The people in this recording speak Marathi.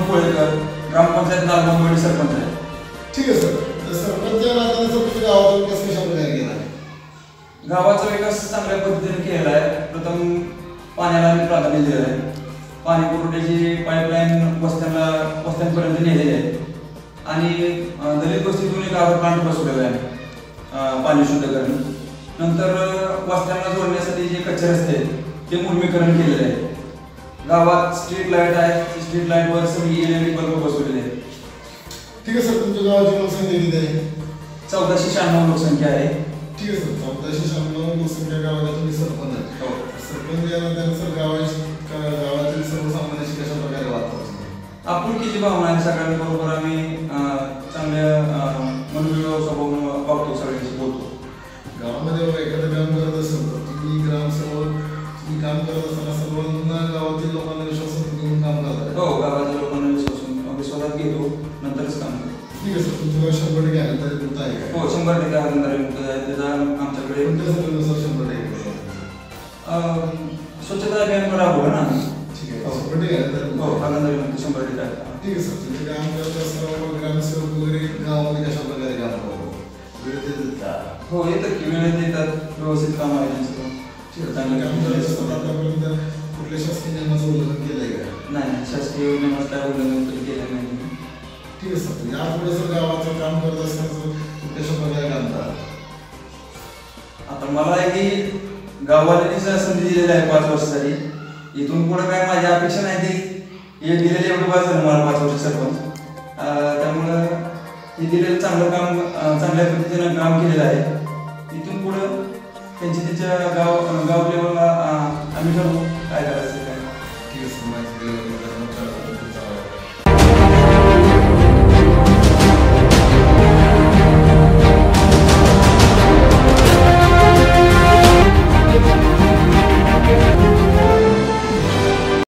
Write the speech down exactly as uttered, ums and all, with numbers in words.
कोळेकर, ग्रामपंचायत नागमंडळी सरपंच आहे. ठीक आहे सर. सरपंच या नात्याने सर तुम्ही गावाचा विकास कशा प्रकारे केला आहे? गावाचा विकास चांगल्या पद्धतीने केलेला आहे. प्रथम पाण्याला आम्ही प्राधान्य दिलेलं आहे. पाणी पुरवठ्याची पाईपलाईन वस्त्यांना वस्त्यांपर्यंत नेलेली आहे आणि दलित वस्तीतून एक आवर प्लांट बसवलेला आहे पाणी शुद्धीकरण. नंतर वस्त्यांना जोडण्यासाठी जे कच्चे रस्ते आहेत ते मुलमीकरण केलेले आहे. गावात स्ट्रीट लाईट आहे, स्ट्रीट लाईटवर सगळी एल ई डी बल्ब बसवलेले आहेत. ठीक आहे सर. तुमच्या गावाची लोकसंख्या किती आहे? चौदाशे शहाण्णव लोकसंख्या आहे. ठीक आहे सर. चौदाशे शहाण्णव लोकसंख्या गावाला तुम्ही सरपंच आहे. हो. सरपंच यानंतर सर गावाची गावातील सर्वसामान्यांशी कशा प्रकारे वागतात? आपुलकीची भावना आहे. सगळ्यांबरोबर आम्ही चांगल्या मनोविवाह स्वभाव वागतो, सगळ्यांशी बोलतो. गावामध्ये एखादं काम करत असेल तर तुम्ही ग्रामसेवक तुम्ही काम करत असताना सर्वांना गावातील लोकांना विश्वासात घेऊन काम करता? हो, गावाच्या लोकांना विश्वासून विश्वासात घेतो, नंतरच काम करतो. ठीक आहे सर. तुमचं गाव शंभर टक्के आनंदारी मुक्त आहे का? हो, शंभर टक्के आनंदारी मुक्त आहे. त्याचा आमच्याकडे सर शंभर टक्के स्वच्छता अभियान राबवलं ना. ठीक आहे. शंभर टक्के आनंदारी हो, आनंदारी मुक्त शंभर टक्के आहे. ठीक आहे सर. तुम्ही काम करत असताना ग्रामसेवक वगैरे गावामध्ये कशा प्रकारे काम करतो? वेळेत येतात का? हो, येतात की वेळेत येतात. व्यवस्थित काम आहे त्यांचं. ठीक आहे. चांगलं काम करत असताना आतापर्यंत कुठल्या शासकीय नियमाचं उल्लंघन केलं आहे का? नाही नाही, शासकीय नियमात काय उल्लंघन तरी केलं नाही. ठीक आहे सर. यापुढे सर गावाचं काम करत असताना कशा प्रकारे काम करतात? आता मला ही गावाला संधी दिलेली आहे पाच वर्षासाठी. इथून पुढे काय माझी अपेक्षा नाही ती हे दिलेली एवढं पाच झालं मला पाच वर्ष सरपंच. त्यामुळं हे दिलेलं चांगलं काम चांगल्या पद्धतीनं काम केलेलं आहे. इथून पुढं त्यांची त्यांच्या गाव गाव लेवलला आम्ही ठरवू काय करायचं काय. ठीक आहे सर.